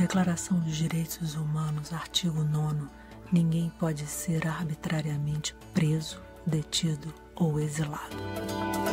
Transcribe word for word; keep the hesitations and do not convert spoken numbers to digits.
Declaração dos Direitos Humanos, artigo nono. Ninguém pode ser arbitrariamente preso, detido ou exilado.